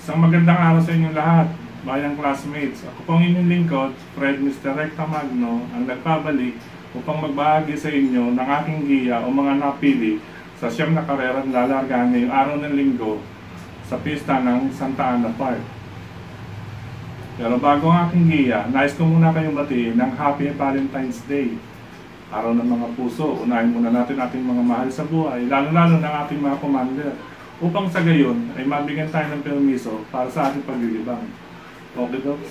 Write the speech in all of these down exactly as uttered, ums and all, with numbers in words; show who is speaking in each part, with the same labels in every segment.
Speaker 1: Isang magandang araw sa inyong lahat, bayang classmates. Ako pong inyong lingkod, Fred mister Recta Magno, ang nagpabalik upang magbahagi sa inyo ng aking giya o mga napili sa siyam na karerang lalargahan ngayong araw ng linggo sa pista ng Santa Ana Park. Pero bago ang aking giya, nais ko muna kayong batiin ng Happy Valentine's Day. Araw ng mga puso, unahin muna natin ating mga mahal sa buhay, lalo-lalo ng ating mga commander, upang sa gayon ay mabigyan tayo ng permiso para sa ating paglilibang. Okay, dogs?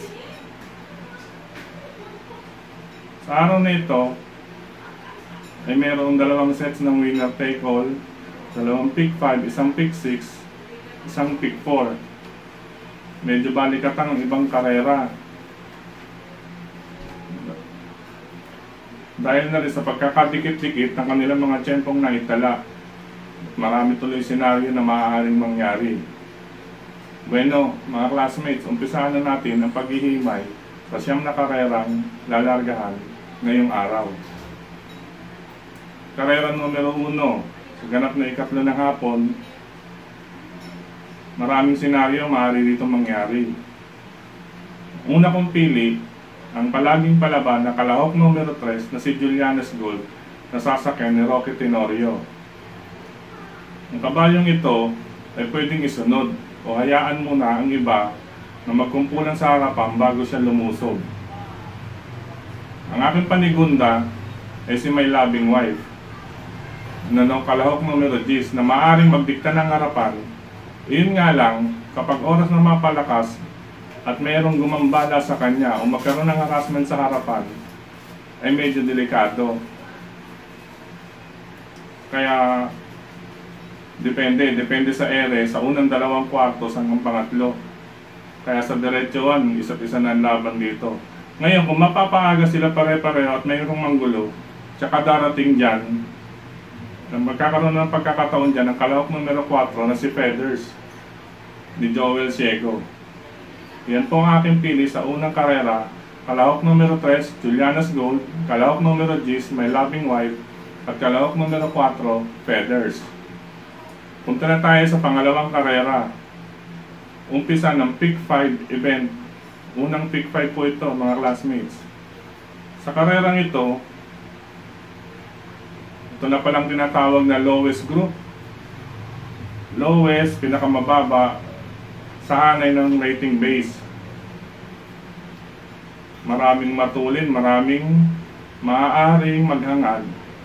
Speaker 1: Sa araw na ito, ay mayroong dalawang sets ng winner take all, dalawang pick five, isang pick six, isang pick four. Medyo balikatan ang ibang karera. Dahil na rin sa pagkakadikit-dikit ng kanilang mga tiyempong naitala, marami tuloy senaryo na maaaring mangyari. Bueno, mga classmates, umpisahan na natin ang paghihimay sa siyam na karerang lalargahan ngayong araw. Karera numero uno, sa ganap na ikatlo ng hapon, maraming senaryo maaari dito mangyari. Una kong pili, ang palaging palaban na kalahok numero tres na si Julianes Gold na sasakyan ni Rocky Tenorio. Ang kabalyong ito ay pwedeng isunod o hayaan muna ang iba na magkumpulan sa harapan bago siya lumusog. Ang aking panigunda ay si My Loving Wife na ng kalahok numero ten na maaaring magdikta ng harapan. Iyon nga lang, kapag oras na mapalakas at mayroong gumambala sa kanya o magkaroon ng harassment sa harapan, ay medyo delikado. Kaya Depende, depende sa ere, sa unang dalawang kwartos hanggang pangatlo. Kaya sa diretsuhan, isa't isa na ang laban dito. Ngayon, kung mapapaaga sila pare-pareho at mayroong manggulo, tsaka darating dyan, magkakaroon ng pagkakataon dyan ang kalahok numero four na si Feathers ni Joel Ciego. Yan po ang aking pili sa unang karera. Kalahok numero three, Julianes Gold. Kalahok numero ten, My Loving Wife. At kalahok numero four, Feathers. Punta na tayo sa pangalawang karera. Umpisa ng pick five event. Unang pick five po ito, mga classmates. Sa karerang ito, ito na palang tinatawag na lowest group. Lowest, pinakamababa sa hanay ng rating base. Maraming matulin, maraming maaaring maghangad.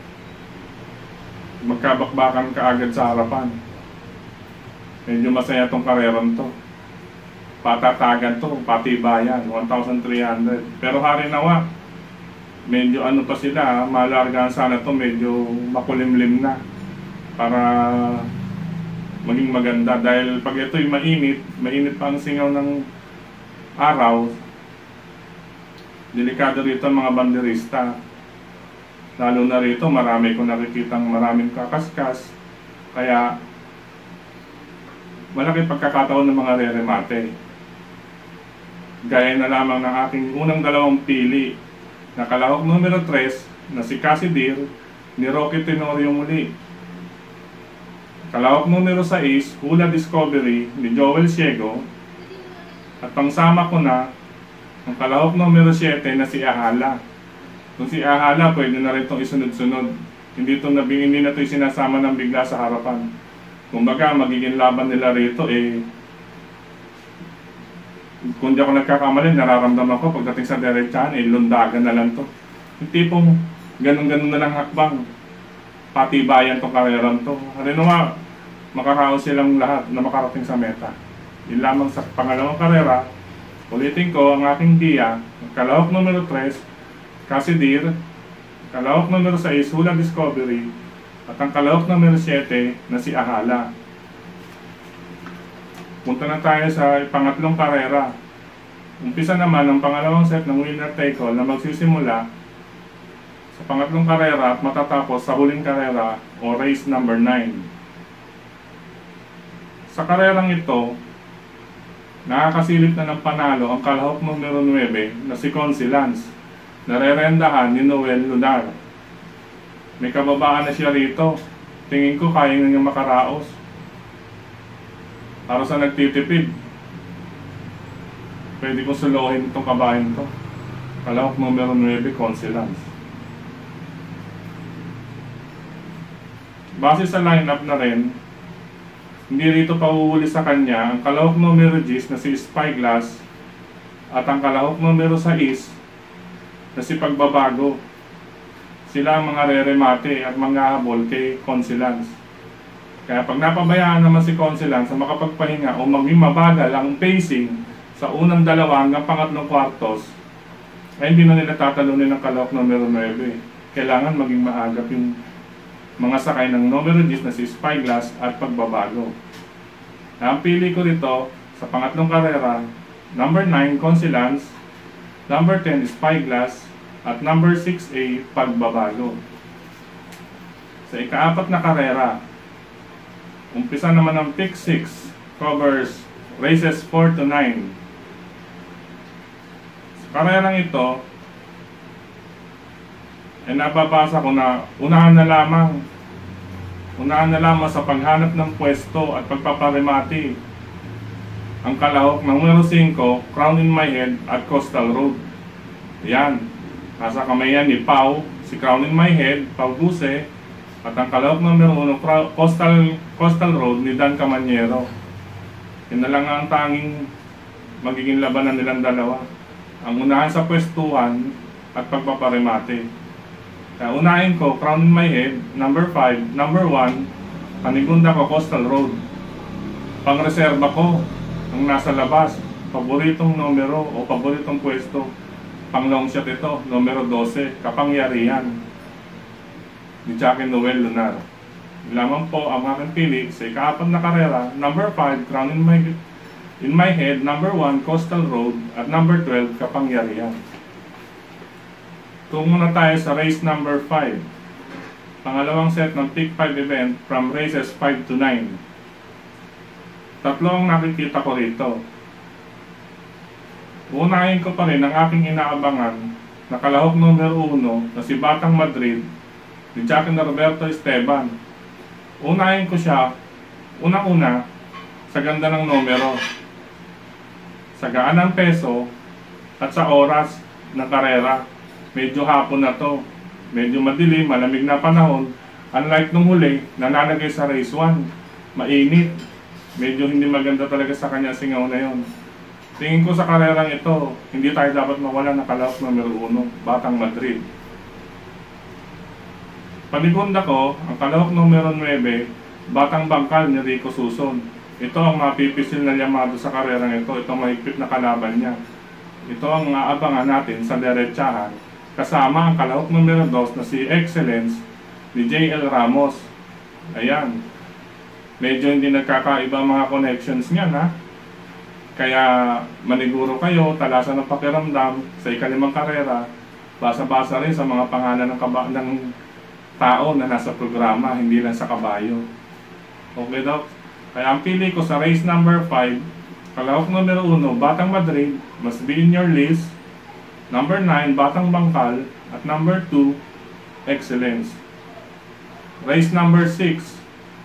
Speaker 1: Magkabakbakan kaagad sa harapan. Medyo masaya tong karerang to. Patatagan to, patibayan, one thousand three hundred. Pero hari nawa, medyo ano pa sila, malargahan sana to, medyo makulimlim na. Para maging maganda. Dahil pag ito'y mainit, mainit pa ang singaw ng araw, delikado rito ang mga banderista. Lalo na rito, marami kong nakikitang maraming kakaskas. Kaya, malaki pagkakataon ng mga re-remate. Gaya na lamang ng aking unang dalawang pili na kalahok numero three na si Cassidir ni Rocky Tenorio muli. Kalahok numero six, Hula Discovery ni Joel Ciego. At pangsama ko na ang kalahok numero seven na si Ahala. Kung si Ahala, pwede na rin itong isunod-sunod. Hindi ito nabing, hindi na ito sinasama ng bigla sa harapan. Kumbaga, magiging laban nila rito eh, kung di ako nagkakamali, nararamdaman ko pagdating sa diretsahan, eh, lundagan na lang to. Yung tipong ganun-ganun na lang hakbang. Patibayan tong karerang to. Ano nga, makakaos silang lahat na makarating sa meta. Yun lamang sa pangalawang karera, ulitin ko ang aking diya, kalahok numero three, Cassidir, kalahok numero six, Hula Discovery, at ang kalahok numero seven na si Ahala. Punta na tayo sa pangatlong karera. Umpisa naman ang pangalawang set ng winner take all na magsisimula sa pangatlong karera at matatapos sa huling karera o race number nine. Sa karerang ito, nakakasilip na ng panalo ang kalahok numero nine na si Consi Lance, narerendahan ni Noel Lunar. May kababaan na siya rito. Tingin ko kaya nga niya makaraos. Para sa nagtitipid, pwede ko suluhin itong kabayan to. Kalahok numero nine, Consilance. Base sa lineup na rin, hindi rito pauuli sa kanya ang kalahok numero ten na si Spyglass at ang kalahok numero six na si Pagbabago. Sila ang mga re-remate at mga habol kay Consilance. Kaya pag napabayaan naman si Consilance sa makapagpahinga o maging mabagal ang pacing sa unang dalawa hanggang pangatlong kwartos, ay hindi na nila tatalunin ng kalahok numero nine. Kailangan maging maagap yung mga sakay ng numero ten na si Spyglass at Pagbabago. Ang pili ko rito sa pangatlong karera, number nine, Consilance, number ten, Spyglass, at number six A, Pagbabago. Sa ikaapat na karera, umpisa naman ng pick six, covers races four to nine. Sa karerang ito, ay nababasa ko na unahan na lamang unahan na lamang sa paghanap ng pwesto at pagpaparimati ang kalahok ng numero five, Crown in My Head at Coastal Road. Yan. Nasa kamay yan ni Pau, si Crown in My Head, Pau Guse, at ang kalahok numero one, Coastal, Coastal Road ni Dan Camanyero. Yan na lang ang tanging magiging labanan nilang dalawa. Ang unahan sa pwestuhan at pagpaparimate. Kaya unahin ko, Crown in My Head, number five, number one, panigunda ko, Coastal Road. Pangreserba ko, ang nasa labas, paboritong numero o paboritong pwesto. Pang long shot ito, numero twelve, Kapangyarihan ni Jackie Noel Lunar. Lamang po ang aking pili sa ikaapat na karera, number five, Crown in My, in My Head, number one, Coastal Road, at number twelve, Kapangyarihan. Tungo na tayo sa race number five. Pangalawang set ng pick five event from races five to nine. Tatlo ang nakikita ko rito. Unahin ko pa rin ang aking inaabangan na kalahok numero one na si Batang Madrid ni Jackie Norberto Esteban. Unahin ko siya, unang-una, sa ganda ng numero, sa gaan ng peso, at sa oras ng karera. Medyo hapon na to, medyo madilim, malamig na panahon. Unlike nung huli, nananagay sa race one, mainit. Medyo hindi maganda talaga sa kanya singaw na yon. Tingin ko sa karerang ito, hindi tayo dapat mawala ng kalahok numero one, Batang Madrid. Panigunda ko, ang kalahok numero nine, Batang Bangkal ni Rico Suson. Ito ang mapipisil na llamado sa karerang ito, ito mahigpit na kalaban niya. Ito ang aabangan natin sa derechahan, kasama ang kalahok numero two na si Excellence ni J L Ramos. Ayan, medyo hindi nagkakaiba mga connections niya na. Kaya maniguro kayo, talasan ng pakiramdam sa ikalimang karera, basa-basa rin sa mga pangalan ng, kaba ng tao na nasa programa, hindi lang sa kabayo. Okay daw? Kaya ang pili ko sa race number five, kalahok numero one, Batang Madrid, must be in your list. Number nine, Batang Bangkal, at number two, Excellence. Race number six,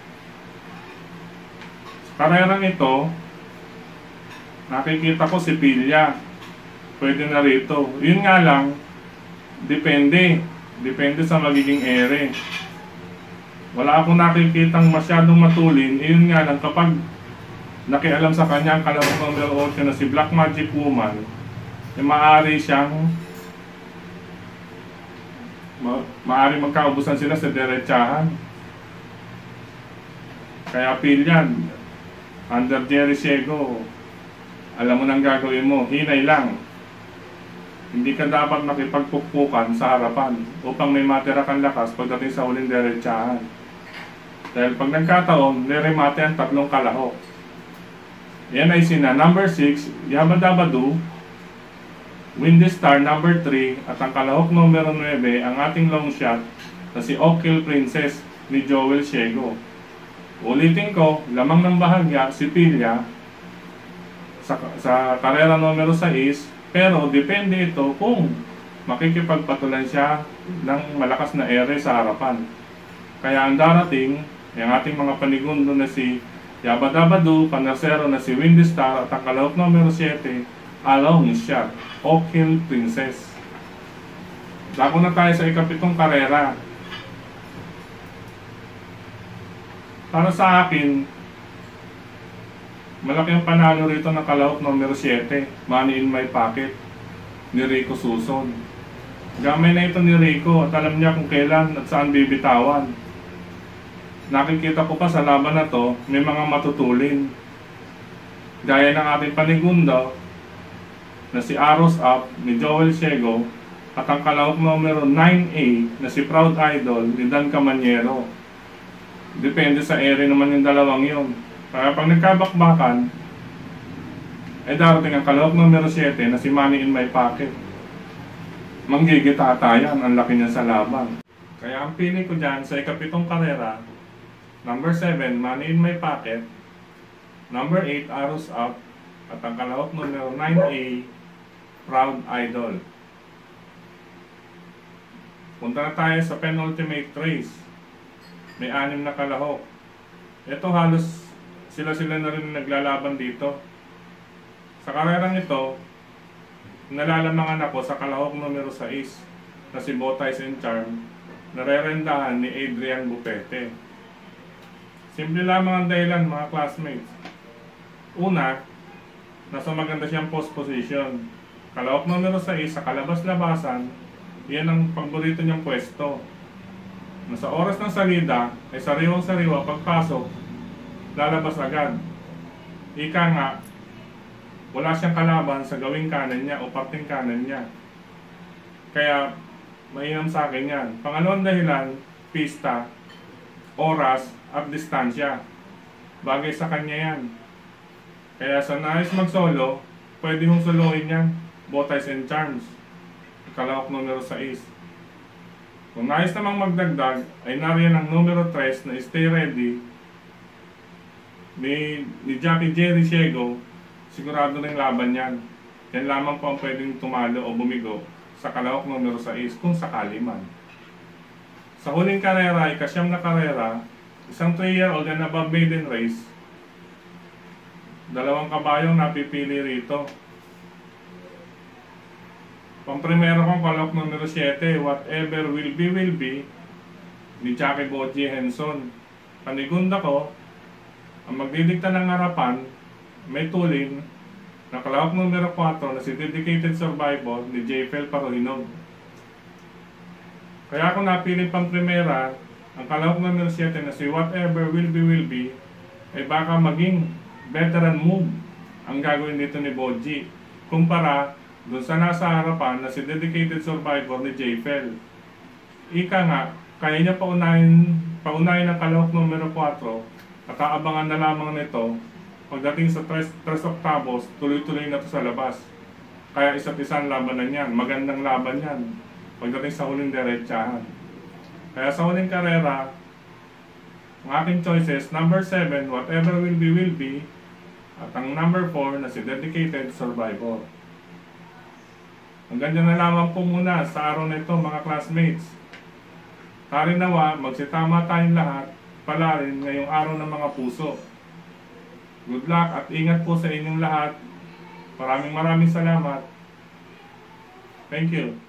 Speaker 1: sa karerang ito, nakikita ko si Pilya. Pwede na rito. Yun nga lang, depende. Depende sa magiging ere. Wala akong nakikitang masyadong matulin. Yun nga lang, kapag nakialam sa kanya ang kalahok numero eight na si Black Magic Woman, eh, maaari siyang ma maaari magkaubusan sila sa derechahan. Kaya Pilyan, under Jerry Siego, alam mo nang gagawin mo, hinay lang. Hindi ka dapat makipagpukpukan sa harapan upang may matira kang lakas pagdating sa huling derechahan. Dahil pag nagkataon, niremate ang tatlong kalahok. Yan ay sina number six, Yabadabadu, Windy Star number three, at ang kalahok numero nine, ang ating long shot na si Oak Hill Princess ni Joel Siego. Ulitin ko, lamang ng bahagya si Pilya sa, sa karera numero six, pero depende ito kung makikipagpatulan siya ng malakas na ere sa harapan. Kaya ang darating, yung ating mga panigundo na si Yabadabadu, Panasero na si Windy Star, at ang kalahok numero seven, long shot, Oak Hill Princess. Dako na tayo sa ikapitong karera. Para sa akin, malaki ang panalo rito ng kalahok numero siyete, Money in My Pocket, ni Rico Suson. Gamay na ito ni Rico at alam niya kung kailan at saan bibitawan. Nakikita ko pa sa laban na to, may mga matutulin. Gaya ng ating panigundo na si Aros Up ni Joel Siego at ang kalahok numero nine A na si Proud Idol ni Dan Camanyero. Depende sa area naman yung dalawang yun. Kaya pag nagkabakbakan, ay darating ang kalahok numero siyete na si Money in My Pocket. Manggigitatayan, ang laki niya sa laban. Kaya ang pili ko dyan sa ikapitong karera, number seven, Money in My Pocket, number eight, Aros Up, at ang kalahok numero nine A, Proud Idol. Punta na tayo sa penultimate race. May anim na kalahok. Ito halos sila-sila na rin naglalaban dito. Sa karerang ito, nalalamangan ako sa kalahok numero six na si Botais and Charm, narerendahan ni Adrian Bupete. Simple lamang ang dahilan, mga classmates. Una, nasa maganda siyang post position. Kalahok numero six sa kalabas-labasan, yan ang paborito niyang pwesto. Sa oras ng salida, ay sariwang-sariwa pagpasok, lalabas agad. Ika nga, wala siyang kalaban sa gawing kanan niya o parting kanan niya. Kaya, mainam sa akin yan. Pangalawang dahilan, pista, oras, at distansya. Bagay sa kanya yan. Kaya sa nais mag-solo, pwede mong soloin yan. Botais and Charms. Kalahok numero six. Kung nais namang magdagdag, ay nariyan ang numero three na Stay Ready ni, ni Jackie Jerry Siego. Sigurado na yung laban yan. Yan lamang po ang pwedeng tumalo o bumigo sa kalahok numero six kung sakali man. Sa huling karera, ikasyam na karera, isang three year old and above maiden race, dalawang kabayong napipili rito. Pang-primero kong kalahok numero seven, Whatever Will Be Will Be, ni Jackie Boji Henson. Panigunda ko, ang magdidikta ng harapan, may tulin, na kalahok numero four na si Dedicated Survivor ni J F L Parohinog. Kaya ako napili pang-primera, ang kalahok numero seven na si Whatever Will Be Will Be, ay baka maging veteran move ang gagawin dito ni Boji, kumpara doon sa nasa harapan na si Dedicated Survivor ni J F L. Ika nga, kaya niya paunahin, paunahin ang kalahok numero four at aabangan na lamang nito pagdating sa tres octavos, tuloy-tuloy na ito sa labas. Kaya isa't isang labanan yan, magandang laban yan pagdating sa huling diretsahan. Kaya sa huling karera, ang aking choices, number seven, Whatever Will Be Will Be, at ang number four na si Dedicated Survivor. Hanggang dyan na lamang po muna sa araw na ito, mga classmates. Tari nawa, magsitama tayong lahat, pala rin ngayong araw ng mga puso. Good luck at ingat po sa inyong lahat. Maraming maraming salamat. Thank you.